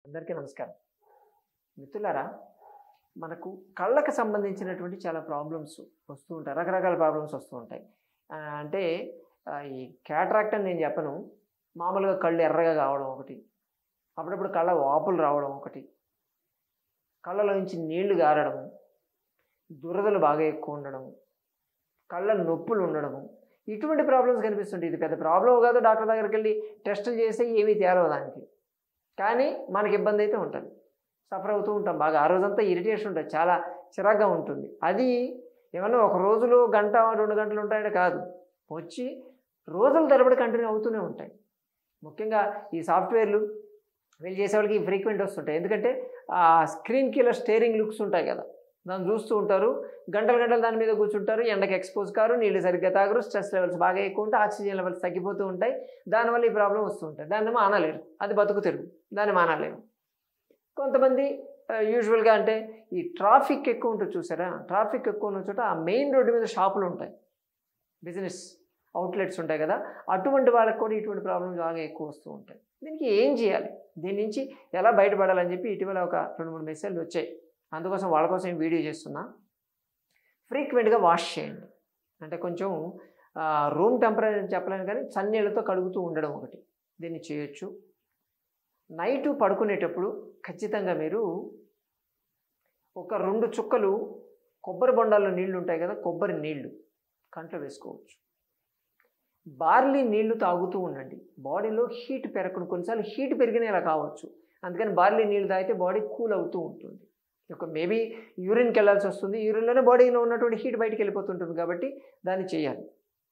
అందరికీ నమస్కారం. మిత్రులారా, మనకు కళ్ళకు సంబంధించినటువంటి చాలా ప్రాబ్లమ్స్ వస్తూ ఉంటాయి. రకరకాల ప్రాబ్లమ్స్ వస్తూ ఉంటాయి. అంటే ఈ క్యాటరాక్ట్ అని నేను చెప్పను. మామూలుగా కళ్ళు ఎర్రగా కావడం ఒకటి, అప్పుడప్పుడు కళ్ళ వాపులు రావడం ఒకటి, కళ్ళలో నుంచి నీళ్లు గారడము, దురదలు బాగా ఎక్కువ ఉండడము, కళ్ళ నొప్పులు ఉండడము, ఇటువంటి ప్రాబ్లమ్స్ కనిపిస్తుంటాయి. ఇది పెద్ద ప్రాబ్లం కాదు, డాక్టర్ దగ్గరికి వెళ్ళి టెస్టులు చేస్తే ఏమీ తేలవు దానికి. కానీ మనకి ఇబ్బంది అయితే ఉంటుంది, సఫర్ అవుతూ ఉంటాం బాగా. ఆ రోజంతా ఇరిటేషన్ ఉంటుంది, చాలా చిరాగ్గా ఉంటుంది. అది ఏమన్నా ఒక రోజులో గంట 2 గంటలు ఉంటాయని కాదు, వచ్చి రోజుల తరబడి కంటిన్యూ అవుతూనే ఉంటాయి. ముఖ్యంగా ఈ సాఫ్ట్వేర్లు వీళ్ళు చేసే వాళ్ళకి ఫ్రీక్వెంట్ వస్తుంటాయి. ఎందుకంటే ఆ స్క్రీన్కి ఇలా స్టేరింగ్ లుక్స్ ఉంటాయి కదా, దాన్ని చూస్తూ ఉంటారు, గంటలు గంటలు దాని మీద కూర్చుంటారు, ఎండకి ఎక్స్పోజ్ కారు, నీళ్ళు సరిగ్గా తాగరు, స్ట్రెస్ లెవెల్స్ బాగా ఎక్కువ ఉంటాయి, ఆక్సిజన్ లెవెల్స్ తగ్గిపోతూ ఉంటాయి. దానివల్ల ఈ ప్రాబ్లం వస్తూ ఉంటాయి. దాన్ని మానలేరు, అది బతుకు తెరుగు, దాన్ని మానలేరు. కొంతమంది యూజువల్గా అంటే ఈ ట్రాఫిక్ ఎక్కువ ఉంటుంది చూసారా, ట్రాఫిక్ ఎక్కువ ఉన్న చోట ఆ మెయిన్ రోడ్డు మీద షాపులు ఉంటాయి, బిజినెస్ అవుట్లెట్స్ ఉంటాయి కదా, అటువంటి వాళ్ళకి కూడా ఇటువంటి ప్రాబ్లమ్స్ బాగా ఎక్కువ వస్తూ ఉంటాయి. దీనికి ఏం చేయాలి, దీని నుంచి ఎలా బయటపడాలని చెప్పి ఇటీవల ఒక 2-3 మెసేజ్లు వచ్చాయి. అందుకోసం వాళ్ళ కోసం ఈ వీడియో చేస్తున్నా. ఫ్రీక్వెంట్గా వాష్ చేయండి. అంటే కొంచెం రూమ్ టెంపరేచర్ చెప్పలేను కానీ చన్నీళ్ళతో కడుగుతూ ఉండడం ఒకటి, దీన్ని చేయొచ్చు. నైటు పడుకునేటప్పుడు ఖచ్చితంగా మీరు ఒక 2 చుక్కలు కొబ్బరి బొండాల్లో నీళ్లు ఉంటాయి కదా, కొబ్బరి నీళ్లు కంట్లో వేసుకోవచ్చు. బార్లీ నీళ్లు తాగుతూ ఉండండి. బాడీలో హీట్ పెరగకుండా, కొన్నిసార్లు హీట్ పెరిగినా ఇలా కావచ్చు, అందుకని బార్లీ నీళ్ళు తాగితే బాడీ కూల్ అవుతూ ఉంటుంది. ఒక మేబీ యూరిన్కి వెళ్ళాల్సి వస్తుంది, యూరిన్లోనే బాడీలో ఉన్నటువంటి హీట్ బయటికి వెళ్ళిపోతుంటుంది, కాబట్టి దాన్ని చేయాలి.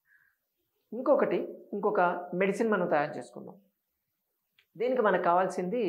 ఇంకొక మెడిసిన్ మనం తయారు చేసుకుందాం. దీనికి మనకు కావాల్సింది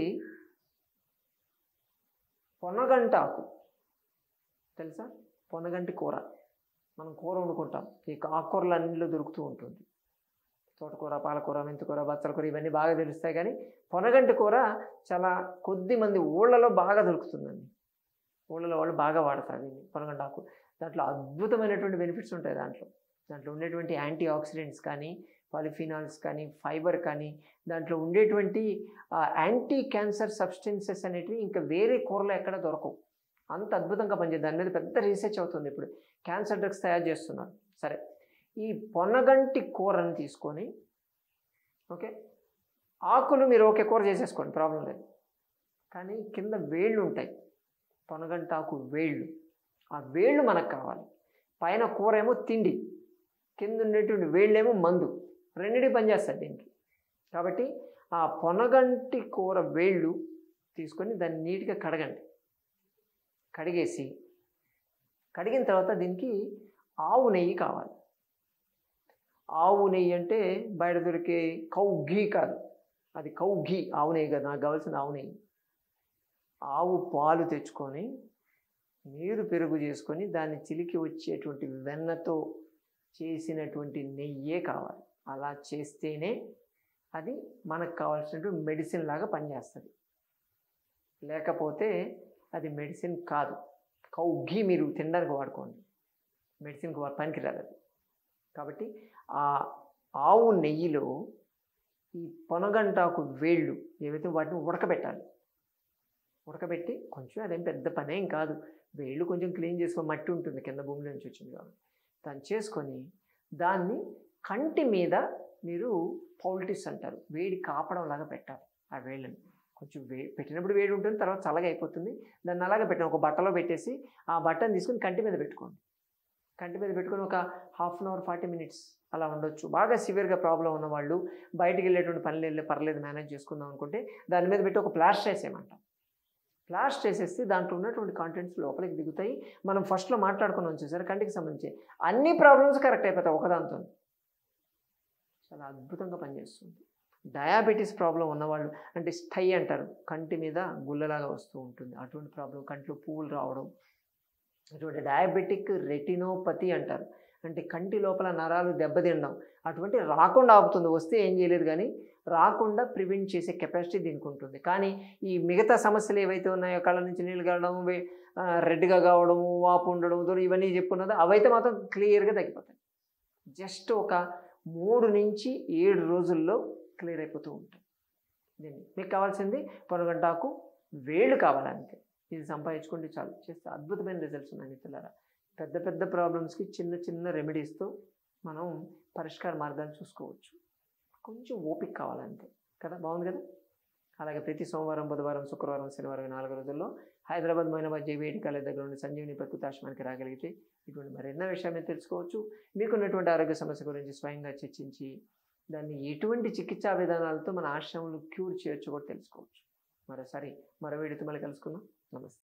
పొనగంటి ఆకు తెలుసా, పొనగంటి కూర. మనం కూర వండుకుంటాం, ఈ ఆకుకూరలు అన్నింటిలో దొరుకుతూ ఉంటుంది. తోటకూర, పాలకూర, మెంతికూర, బచ్చల కూర ఇవన్నీ బాగా తెలుస్తాయి. కానీ పొనగంటి కూర చాలా కొద్ది మంది ఊళ్ళలో బాగా దొరుకుతుందండి. ఊళ్ళలో వాళ్ళు బాగా వాడతారు దీన్ని, పొనగంటి ఆకు. దాంట్లో అద్భుతమైనటువంటి బెనిఫిట్స్ ఉంటాయి. దాంట్లో ఉండేటువంటి యాంటీ ఆక్సిడెంట్స్ కానీ, పాలిఫినాల్స్ కానీ, ఫైబర్ కానీ, దాంట్లో ఉండేటువంటి యాంటీ క్యాన్సర్ సబ్స్టెన్సెస్ అనేటివి ఇంకా వేరే కూరలో ఎక్కడ దొరకవు. అంత అద్భుతంగా పనిచేస్తుంది. దాని మీద పెద్ద రీసెర్చ్ అవుతుంది. ఇప్పుడు క్యాన్సర్ డ్రగ్స్ తయారు చేస్తున్నారు. సరే, ఈ పొనగంటి కూరని తీసుకొని, ఓకే, ఆకులు మీరు ఓకే కూర చేసేసుకోండి, ప్రాబ్లం లేదు. కానీ కింద వేళ్ళు ఉంటాయి, పొనగంటి ఆకు వేళ్ళు, ఆ వేళ్ళు మనకు కావాలి. పైన కూర ఏమో తిండి, కింద ఉండేటువంటి వేళ్ళేమో మందు, రెండింటికి పనిచేస్తాయి దీనికి. కాబట్టి ఆ పొనగంటి కూర వేళ్ళు తీసుకొని దాన్ని నీట్గా కడగండి. కడిగిన తర్వాత దీనికి ఆవు నెయ్యి కావాలి. ఆవు నెయ్యి అంటే బయట దొరికే కౌ ఘీ కాదు, అది కౌ ఘీ, ఆవు నెయ్యి కాదు. నాకు కావాల్సిన ఆవు నెయ్యి. ఆవు పాలు తెచ్చుకొని, నీరు పెరుగు చేసుకొని, దాన్ని చిలికి వచ్చేటువంటి వెన్నతో చేసినటువంటి నెయ్యే కావాలి. అలా చేస్తేనే అది మనకు కావాల్సినటువంటి మెడిసిన్ లాగా పనిచేస్తుంది. లేకపోతే అది మెడిసిన్ కాదు. కౌ ఘీ మీరు తినడానికి వాడుకోండి, మెడిసిన్కి పనికిరాదు అది. కాబట్టి ఆ ఆవు నెయ్యిలో ఈ పొనగంటాకు వేళ్ళు ఏవైతే వాటిని ఉడకబెట్టి కొంచెం, అదేం పెద్ద పనేం కాదు, వేళ్ళు కొంచెం క్లీన్ చేసుకొని, మట్టి ఉంటుంది కింద భూమి నుంచి వచ్చింది కాబట్టి దాన్ని చేసుకొని, దాన్ని కంటి మీద మీరు పౌల్టిస్ అంటారు, వేడి కాపడం లాగా పెట్టాలి. ఆ వేళ్ళని కొంచెం పెట్టినప్పుడు వేడి ఉంటుంది, తర్వాత చల్లగా అయిపోతుంది. దాన్ని అలాగే పెట్టాను, ఒక బట్టలో పెట్టేసి ఆ బట్టను తీసుకొని కంటి మీద పెట్టుకోండి. కంటి మీద పెట్టుకొని ఒక 1/2 అవర్ 40 minutes అలా ఉండొచ్చు. బాగా సివియర్గా ప్రాబ్లం ఉన్నవాళ్ళు, బయటికి వెళ్ళేటువంటి పనులు వెళ్ళి పర్లేదు మేనేజ్ చేసుకుందాం అనుకుంటే, దాని మీద పెట్టి ఒక ప్లాస్టర్ వేసేయమంటాం. ప్లాస్టర్ వేసేస్తే దాంట్లో ఉన్నటువంటి కాంటెంట్స్ లోపలికి దిగుతాయి. మనం ఫస్ట్లో మాట్లాడుకున్నాం చూసారు, కంటికి సంబంధించి అన్ని ప్రాబ్లమ్స్ కరెక్ట్ అయిపోతాయి ఒకదాంతో. చాలా అద్భుతంగా పనిచేస్తుంది. డయాబెటీస్ ప్రాబ్లం ఉన్నవాళ్ళు, అంటే స్టై అంటారు, కంటి మీద గుల్లలాగా వస్తూ ఉంటుంది, అటువంటి ప్రాబ్లం, కంట్లో పువ్వులు రావడం, అటువంటి డయాబెటిక్ రెటినోపతి అంటారు, అంటే కంటి లోపల నరాలు దెబ్బతినడం, అటువంటి రాకుండా ఆపుతుంది. వస్తే ఏం చేయలేదు, కానీ రాకుండా ప్రివెంట్ చేసే కెపాసిటీ దీనికి ఉంటుంది. కానీ ఈ మిగతా సమస్యలు ఏవైతే ఉన్నాయో, కళ్ళ నుంచి నీళ్ళు కావడం, రెడ్గా కావడము, వాపు ఉండడం, ఇవన్నీ చెప్పుకున్నదో అవైతే మాత్రం క్లియర్గా తగ్గిపోతాయి. జస్ట్ ఒక 3 నుంచి 7 రోజుల్లో క్లియర్ అయిపోతూ ఉంటాయి. దీన్ని మీకు కావాల్సింది పొనగంటాకు వేళ్ళు కావాలంతే. ఇది సంపాదించుకుంటే చాలు. చేస్తే అద్భుతమైన రిజల్ట్స్ ఉన్నాయి మిత్రులారా. పెద్ద పెద్ద ప్రాబ్లమ్స్‌కి చిన్న చిన్న రెమెడీస్‌తో మనం పరిష్కార మార్గాలు చూసుకోవచ్చు. కొంచెం ఓపిక కావాలంతే. కదా! బాగుంది కదా! అలాగే ప్రతి సోమవారం, బుధవారం, శుక్రవారం, శనివారం 4 రోజుల్లో హైదరాబాద్, మొయినాబాద్ జేవీఐటీ కాలేజ్ దగ్గర ఉండే సంజీవని ప్రకృతి ఆశ్రమానికి రాగలిగితే ఇటువంటి మరెన్నో విషయాలు మీరు తెలుసుకోవచ్చు. మీకున్నటువంటి ఆరోగ్య సమస్య గురించి స్వయంగా చర్చించి దాన్ని ఎటువంటి చికిత్సా విధానాలతో మన ఆశ్రమంలో క్యూర్ చేయొచ్చో కూడా తెలుసుకోవచ్చు. మరోసారి మరో వీడియోతో మళ్ళీ కలుసుకుందాం. నమస్తే.